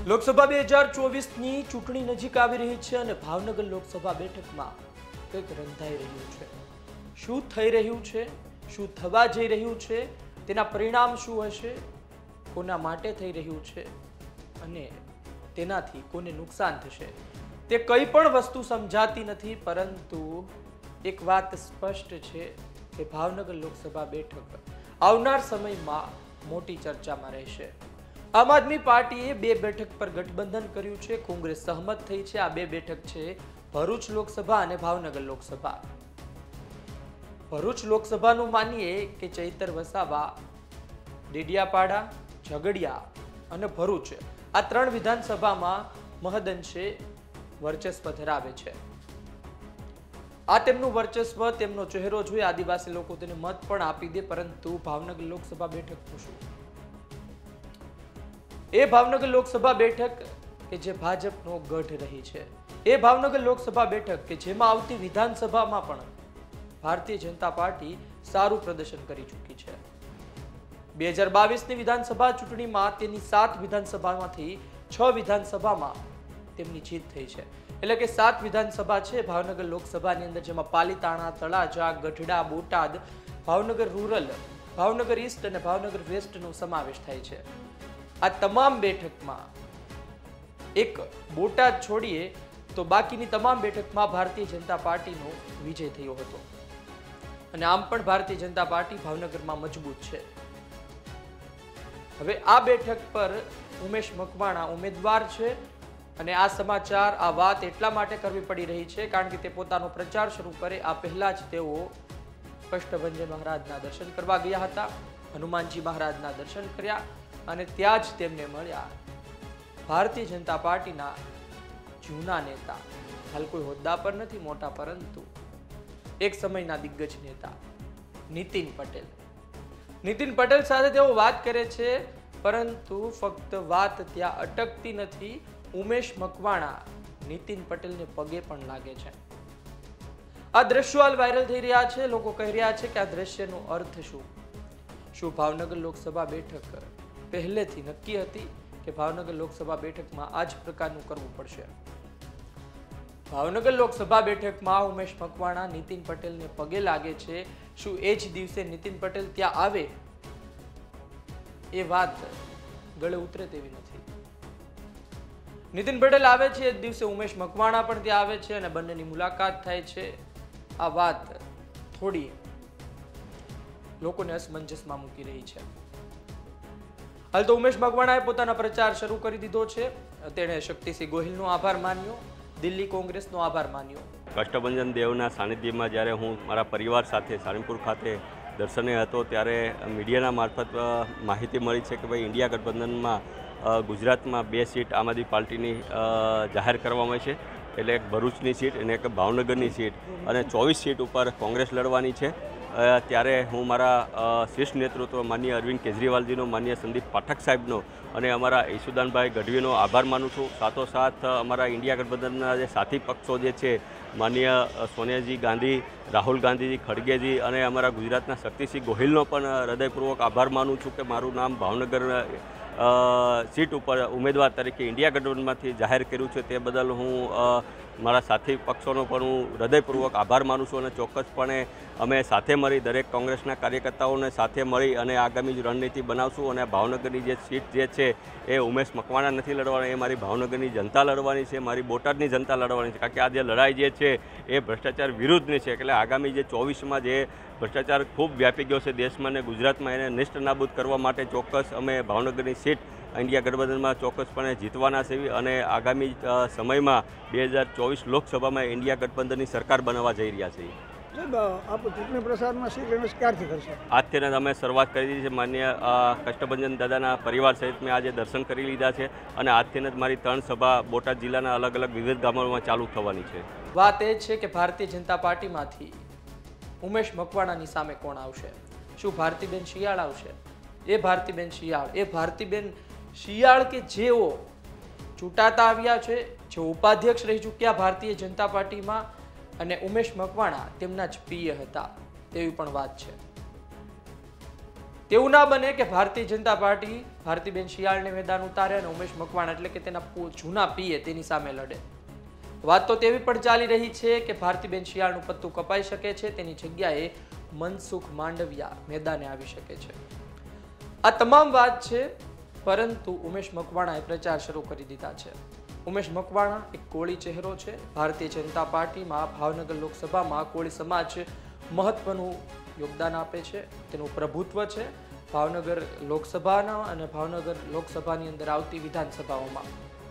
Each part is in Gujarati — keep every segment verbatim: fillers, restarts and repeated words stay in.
લોકસભા બે હજાર ચોવીસની ચૂંટણી નજીક આવી રહી છે અને ભાવનગર લોકસભા બેઠકમાં કંઈક રંધાઈ રહ્યું છે। શું થઈ રહ્યું છે, શું થવા જઈ રહ્યું છે, તેના પરિણામ શું હશે, કોના માટે થઈ રહ્યું છે અને તેનાથી કોને નુકસાન થશે, તે કંઈ પણ વસ્તુ સમજાતી નથી। પરંતુ એક વાત સ્પષ્ટ છે કે ભાવનગર લોકસભા બેઠક આવનાર સમયમાં મોટી ચર્ચામાં રહેશે। આમ આદમી પાર્ટીએ બે બેઠક પર ગઠબંધન કર્યું છે। કોંગ્રેસ સહમત થઈ છે। આ બે બેઠક છે ભરૂચ લોકસભા અને ભાવનગર લોકસભા। ભરૂચ લોકસભાનું માનીએ કે ચૈતર વસાવા ડેડિયાપાડા, ઝઘડિયા અને ભરૂચ આ ત્રણ વિધાનસભામાં મહદઅંશે વર્ચસ્વ ધરાવે છે। આ તેમનું વર્ચસ્વ, તેમનો ચહેરો જોઈ આદિવાસી લોકો તેને મત પણ આપી દે। પરંતુ ભાવનગર લોકસભા બેઠકનું શું? એ ભાવનગર લોકસભા બેઠક કે જે ભાજપનો ગઢ રહી છે, એ ભાવનગર લોકસભા બેઠક કે જેમાં આવતી વિધાનસભામાં પણ ભારતીય જનતા પાર્ટી સારું પ્રદર્શન કરી ચૂકી છે। બે હજાર બાવીસની વિધાનસભા ચૂંટણીમાં તેની સાત વિધાનસભામાંથી છ વિધાનસભામાં તેમની જીત થઈ છે। એટલે કે સાત વિધાનસભા છે ભાવનગર લોકસભાની અંદર, જેમાં પાલીતાણા, તળાજા, ગઢડા, બોટાદ, ભાવનગર રૂરલ, ભાવનગર ઈસ્ટ અને ભાવનગર વેસ્ટનો સમાવેશ થાય છે। આ તમામ બેઠકમાં એક બોટાદ છોડીએ તો બાકીની તમામ બેઠકમાં ભારતીય જનતા પાર્ટીનો વિજય થયો હતો અને આમ પણ ભારતીય જનતા પાર્ટી ભાવનગરમાં મજબૂત છે। હવે આ બેઠક પર ઉમેશ મકવાણા ઉમેદવાર છે અને આ સમાચાર, આ વાત એટલા માટે કરવી પડી રહી છે કારણ કે તે પોતાનો પ્રચાર શરૂ કરે આ પહેલા જ તેઓ કષ્ટભંજન મહારાજના દર્શન કરવા ગયા હતા, હનુમાનજી મહારાજના દર્શન કર્યા અને ત્યાં જ તેમને મળ્યા ભારતીય જનતા પાર્ટીના જૂના નેતા, હાલ કોઈ હોદ્દા પર નથી મોટા, પરંતુ એક સમયના દિગ્ગજ નેતા નીતિન પટેલ। નીતિન પટેલ સાથે તેઓ વાત કરે છે, પરંતુ ફક્ત વાત ત્યાં અટકતી નથી। ઉમેશ મકવાણા નીતિન પટેલને પગે પણ લાગે છે। આ દ્રશ્યો હાલ વાયરલ થઈ રહ્યા છે। લોકો કહી રહ્યા છે કે આ દ્રશ્યનો અર્થ શું? શું ભાવનગર લોકસભા બેઠક પહેલેથી નક્કી હતી કે ભાવનગર લોકસભા બેઠકમાં આ જ પ્રકારનું કરવું પડશે? ભાવનગર લોકસભા બેઠકમાં ઉમેશ મકવાણા નીતિન પટેલને પગે લાગે છે। શું એ જ દિવસે નીતિન પટેલ ત્યાં આવે? એ વાત ગળે ઉતરે તેવી નથી। નીતિન પટેલ આવે છે એ જ દિવસે ઉમેશ મકવાણા પણ ત્યાં આવે છે અને બંનેની મુલાકાત થાય છે। આ વાત થોડી લોકોને અસમંજસમાં મૂકી રહી છે। હાલ તો ઉમેશ મકવાણાએ પોતાના પ્રચાર શરૂ કરી દીધો છે। તેણે શક્તિસિંહ ગોહિલનો આભાર માન્યો, દિલ્હી કોંગ્રેસનો આભાર માન્યો। કષ્ટભંજન દેવના સાનિધ્યમાં જ્યારે હું મારા પરિવાર સાથે સાળંગપુર ખાતે દર્શને હતો ત્યારે મીડિયાના મારફત માહિતી મળી છે કે ભાઈ ઇન્ડિયા ગઠબંધનમાં ગુજરાતમાં બે સીટ આમ આદમી પાર્ટીની જાહેર કરવામાં આવી છે। એટલે એક ભરૂચની સીટ અને એક ભાવનગરની સીટ, અને ચોવીસ સીટ ઉપર કોંગ્રેસ લડવાની છે। ત્યારે હું મારા શીર્ષ નેતૃત્વ માનનીય અરવિંદ કેજરીવાલજીનો, માનનીય સંદીપ પાઠક સાહેબનો અને અમારા ઈશુદાનભાઈ ગઢવીનો આભાર માનું છું। સાથોસાથ અમારા ઇન્ડિયા ગઠબંધનના જે સાથી પક્ષો જે છે, માનનીય સોનિયાજી ગાંધી, રાહુલ ગાંધીજી, ખડગેજી અને અમારા ગુજરાતના શક્તિસિંહ ગોહિલનો પણ હૃદયપૂર્વક આભાર માનું છું કે મારું નામ ભાવનગર સીટ ઉપર ઉમેદવાર તરીકે ઇન્ડિયા ગઠબંધનમાંથી જાહેર કર્યું છે। તે બદલ હું મારા સાથી પક્ષોનો પણ હું હૃદયપૂર્વક આભાર માનું છું અને ચોક્કસપણે અમે સાથે મળી દરેક કોંગ્રેસના કાર્યકર્તાઓને સાથે મળી અને આગામી રણનીતિ બનાવશું। અને ભાવનગરની જે સીટ જે છે એ ઉમેશ મકવાણા નથી લડવાના, એ મારી ભાવનગરની જનતા લડવાની છે, મારી બોટાદની જનતા લડવાની છે। કારણ કે આ જે લડાઈ જે છે એ ભ્રષ્ટાચાર વિરુદ્ધની છે। એટલે આગામી જે ચોવીસમાં જે ભ્રષ્ટાચાર ખૂબ વ્યાપી ગયો છે દેશમાં અને ગુજરાતમાં, એને નિષ્ઠ નાબૂદ કરવા માટે ચોક્કસ અમે ભાવનગરની સીટ ઇન્ડિયા ગઠબંધનમાં ચોક્કસપણે જીતવાના છે અને આગામી સમયમાં બે હજાર ચોવીસ લોકસભામાં ઇન્ડિયા ગઠબંધનની સરકાર બનાવવા જઈ રહ્યા છીએ। આપ ચૂંટણી પ્રચારમાં શી ગણેશ ક્યારથી કરશો? આજથી અમે શરૂઆત કરી દીધી છે। માન્ય કષ્ટભંજન દાદાના પરિવાર સહિત મેં આજે દર્શન કરી લીધા છે અને આજથી જ મારી ત્રણ સભા બોટાદ જિલ્લાના અલગ અલગ વિવિધ ગામોમાં ચાલુ થવાની છે। વાત એ છે કે ભારતીય જનતા પાર્ટીમાંથી ઉમેશ મકવાણાની સામે કોણ આવશે? શું ભારતીબેન શિયાળ આવશે? એ ભારતીબેન શિયાળ એ ભારતીબેન શિયાળ કે જેઓ ચૂંટાતા આવ્યા છે, જેઓ ઉપાધ્યક્ષ રહી ચૂક્યા ભારતીય જનતા પાર્ટીમાં, અને ઉમેશ મકવાણા તેમના જ પ્રિય હતા તેવી પણ વાત છે। તેવું ના બને કે ભારતીય જનતા પાર્ટી ભારતીબેન શિયાળને મેદાન ઉતારે અને ઉમેશ મકવાણા એટલે કે તેના પુ- જૂના પીએ તેની સામે લડે. વાત તો તેવી પણ ચાલી રહી છે કે ભારતીબેન શિયાળનું પત્તું કપાઈ શકે છે, તેની જગ્યાએ મનસુખ માંડવિયા મેદાને આવી શકે છે. આ તમામ વાત છે, પરંતુ ઉમેશ મકવાણાએ પ્રચાર શરૂ કરી દીધા છે. ઉમેશ મકવાણા એક કોળી ચહેરો છે. ભારતીય જનતા પાર્ટીમાં ભાવનગર લોકસભામાં કોળી સમાજ મહત્વનું યોગદાન આપે છે, તેનું પ્રભુત્વ છે ભાવનગર લોકસભાના અને ભાવનગર લોકસભાની અંદર આવતી વિધાનસભાઓમાં.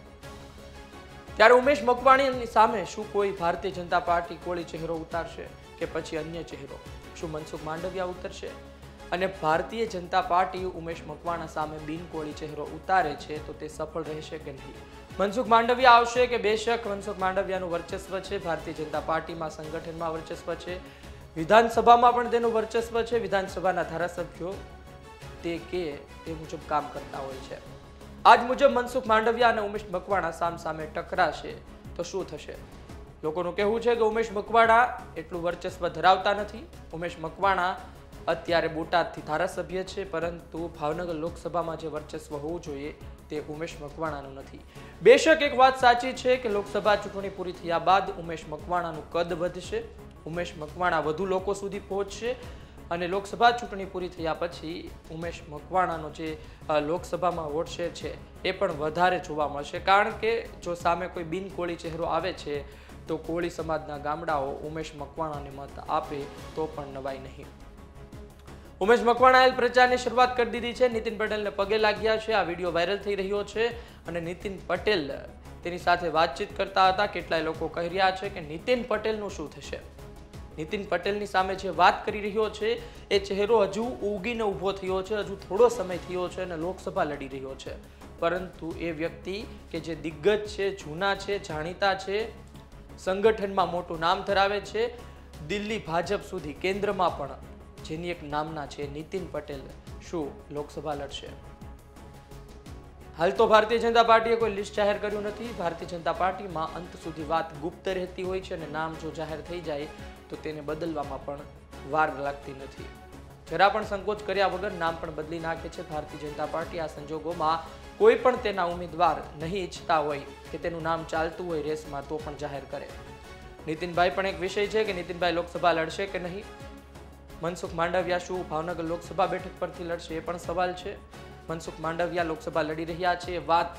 ત્યારે ઉમેશ મકવાણાની સામે શું કોઈ ભારતીય જનતા પાર્ટી કોળી ચહેરો ઉતારશે કે પછી અન્ય ચહેરો? શું મનસુખ માંડવિયા ઉતરશે? અને ભારતીય જનતા પાર્ટી ઉમેશ મકવાણા સામે બિન કોળી ચહેરો ઉતારે છે તો તે સફળ રહેશે કે નહીં? મનસુખ માંડવિયા આવશે કે બેશક મનસુખ માંડવિયાનું વર્ચસ્વ છે, ભારતીય જનતા પાર્ટીમાં સંગઠનમાં વર્ચસ્વ છે, વિધાનસભામાં પણ તેનું વર્ચસ્વ છે. વિધાનસભાના ધારાસભ્યો તે કે તે મુજબ કામ કરતા હોય છે. આજ મુજબ મનસુખ માંડવિયા અને ઉમેશ મકવાણા સામ સામે ટકરાશે તો શું થશે? લોકોનું કહેવું છે કે ઉમેશ મકવાણા એટલું વર્ચસ્વ ધરાવતા નથી. ઉમેશ મકવાણા અત્યારે બોટાદથી ધારાસભ્ય છે, પરંતુ ભાવનગર લોકસભામાં જે વર્ચસ્વ હોવું જોઈએ તે ઉમેશ મકવાણાનું નથી. બેશક એક વાત સાચી છે કે લોકસભા ચૂંટણી પૂરી થયા બાદ ઉમેશ મકવાણાનું કદ વધશે, ઉમેશ મકવાણા વધુ લોકો સુધી પહોંચશે અને લોકસભા ચૂંટણી પૂરી થયા પછી ઉમેશ મકવાણાનો જે લોકસભામાં વોટ શેર છે એ પણ વધારે જોવા મળશે. કારણ કે જો સામે કોઈ બિન કોળી ચહેરો આવે છે તો કોળી સમાજના ગામડાઓ ઉમેશ મકવાણાને મત આપે તો પણ નવાઈ નહીં. ઉમેશ મકવાણાએ પ્રચારની શરૂઆત કરી દીધી છે. નીતિન પટેલને પગે લાગ્યા છે. આ વિડીયો વાયરલ થઈ રહ્યો છે અને નીતિન પટેલ તેની સાથે વાતચીત કરતા હતા. કેટલાય લોકો કહી રહ્યા છે કે નીતિન પટેલનું શું થશે? નીતિન પટેલની સામે જે વાત કરી રહ્યો છે એ ચહેરો હજુ ઉગીને ઊભો થયો છે, હજુ થોડો સમય થયો છે અને લોકસભા લડી રહ્યો છે, પરંતુ એ વ્યક્તિ કે જે દિગ્ગજ છે, જૂના છે, જાણીતા છે, સંગઠનમાં મોટું નામ ધરાવે છે, દિલ્હી ભાજપ સુધી કેન્દ્રમાં પણ જેની એક નામના છે, નીતિન પટેલ શું લોકસભા લડશે? હાલ તો ભારતીય જનતા પાર્ટીએ કોઈ લિસ્ટ જાહેર કર્યું નથી. ભારતીય જનતા પાર્ટીમાં અંત સુધી વાત ગુપ્ત રહેતી હોય છે અને નામ જો જાહેર થઈ જાય તો તેને બદલવામાં પણ વાર લાગતી નથી. જરા પણ સંકોચ કર્યા વગર નામ પણ બદલી નાખે છે ભારતીય જનતા પાર્ટી. આ સંજોગોમાં કોઈ પણ તેના ઉમેદવાર નહીં ઈચ્છતા હોય કે તેનું નામ ચાલતું હોય રેસમાં તો પણ જાહેર કરે. નીતિનભાઈ પણ એક વિષય છે કે નીતિનભાઈ લોકસભા લડશે કે નહીં? મનસુખ માંડવિયા શું ભાવનગર લોકસભા બેઠક પરથી લડશે એ પણ સવાલ છે. મનસુખ માંડવિયા લોકસભા લડી રહ્યા છે, વાત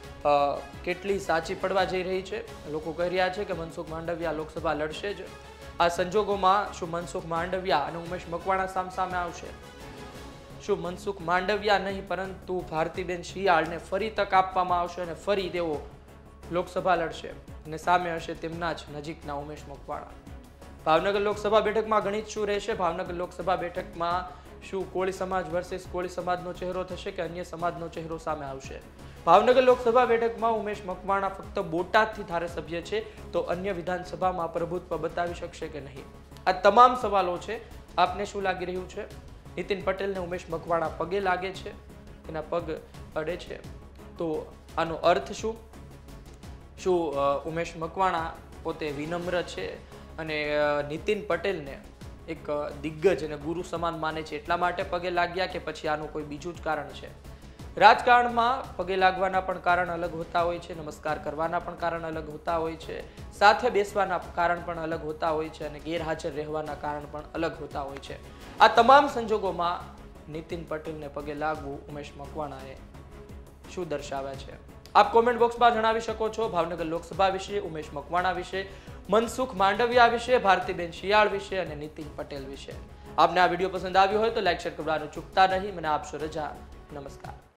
કેટલી સાચી પડવા જઈ રહી છે? લોકો કહી રહ્યા છે કે મનસુખ માંડવિયા લોકસભા લડશે જ. આ સંજોગોમાં શું મનસુખ માંડવિયા અને ઉમેશ મકવાણા સામ સામે આવશે? શું મનસુખ માંડવિયા નહીં પરંતુ ભારતીબેન શિયાળને ફરી તક આપવામાં આવશે અને ફરી તેઓ લોકસભા લડશે અને સામે હશે તેમના જ નજીકના ઉમેશ મકવાણા? ભાવનગર લોકસભા બેઠકમાં ગણિત શું રહેશે? ભાવનગર લોકસભા બેઠકમાં શું કોળી સમાજ વર્સિસ કોળી સમાજનો ચહેરો થશે કે અન્ય સમાજનો ચહેરો સામે આવશે? ભાવનગર લોકસભા બેઠકમાં ઉમેશ મકવાણા ફક્ત બોટાદથી ધારાસભ્ય છે તો અન્ય વિધાનસભામાં પ્રભુત્વ બતાવી શકશે કે નહીં? આ તમામ સવાલો છે. આપને શું લાગી રહ્યું છે? નીતિન પટેલને ઉમેશ મકવાણા પગે લાગે છે, એના પગ અડે છે, તો આનો અર્થ શું? શું ઉમેશ મકવાણા પોતે વિનમ્ર છે અને નીતિન પટેલને એક દિગ્ગજ અને ગુરુ સમાન માને છે એટલા માટે પગે લાગ્યા કે પછી આનું કોઈ બીજું જ કારણ છે? રાજકારણમાં પગે લાગવાના પણ કારણ અલગ હોતા હોય છે, નમસ્કાર કરવાના પણ કારણ અલગ હોતા હોય છે, સાથે બેસવાના કારણ પણ અલગ હોતા હોય છે અને ગેરહાજર રહેવાના કારણ પણ અલગ હોતા હોય છે. આ તમામ સંજોગોમાં નીતિન પટેલને પગે લાગવું ઉમેશ મકવાણાએ શું દર્શાવે છે? આપ કોમેન્ટ બોક્સમાં જણાવી શકો છો. ભાવનગર લોકસભા વિશે, ઉમેશ મકવાણા વિશે, મનસુખ માંડવિયા વિશે, ભારતીબેન શિયાળ વિશે અને નીતિન પટેલ વિશે. આપને આ વિડીયો પસંદ આવ્યો હોય તો લાઈક શેર કરવાનું ચૂકતા નહીં. મને આપશો રજા. નમસ્કાર.